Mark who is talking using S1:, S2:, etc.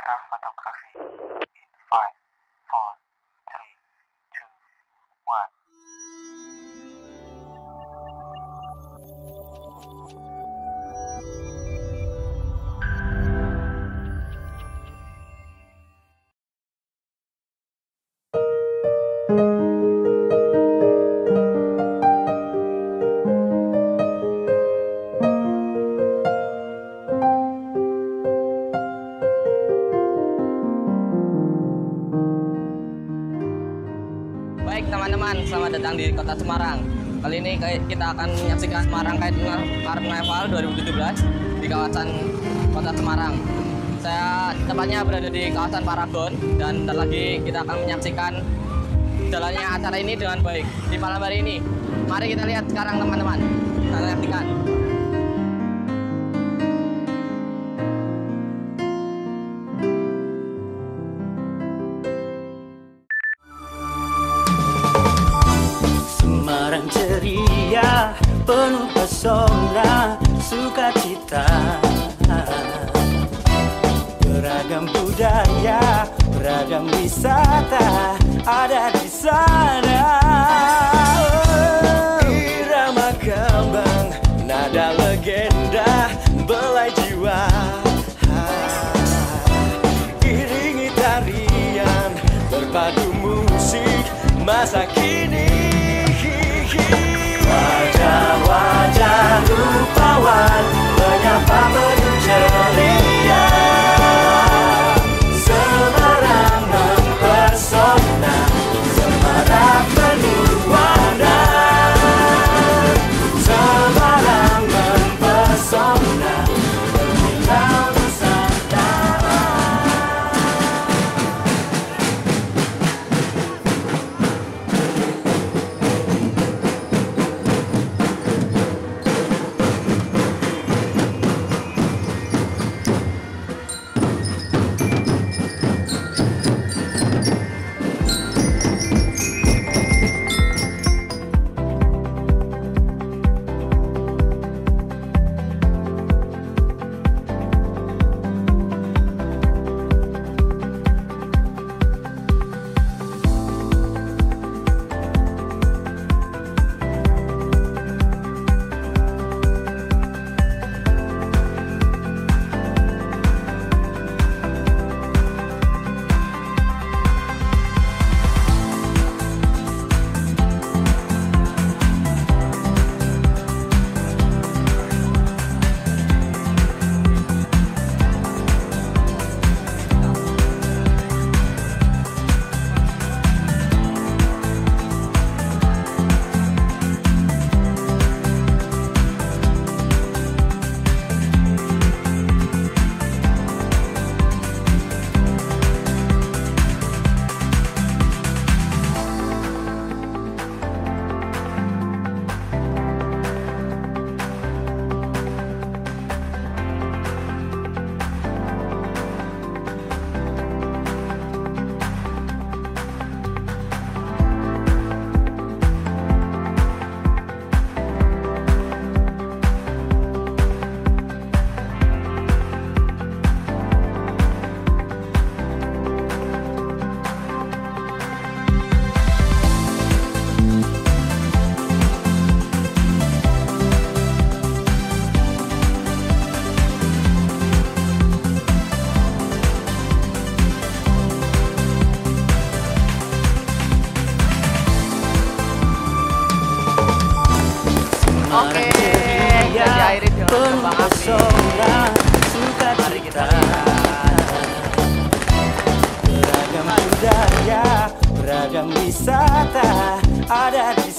S1: Craft Fotografi in 5, 4, 3, 2, 1.
S2: Baik teman-teman, selamat datang di Kota Semarang. Kali ini kita akan menyaksikan Semarang Karnaval 2017 di kawasan Kota Semarang. Saya tepatnya berada di kawasan Paragon dan ntar lagi kita akan menyaksikan jalannya acara ini dengan baik di malam hari ini. Mari kita lihat sekarang teman-teman. Kita saksikan.
S3: Semarang ceria, penuh pesona, sukacita. Beragam budaya, beragam wisata ada di sana. Irama kembang, nada legenda, belai jiwa. Iringi tarian, berpadu musik masa kini. Wajah-wajah rupawan menyapa penuh ceria. Semarang mempesona, Semarang penuh warna. Semarang mempesona, berkilau Nusantara.
S2: Oke, kita diakhiri dengan kembang api. Mari kita lihat.
S3: Beragam budaya, beragam wisata ada di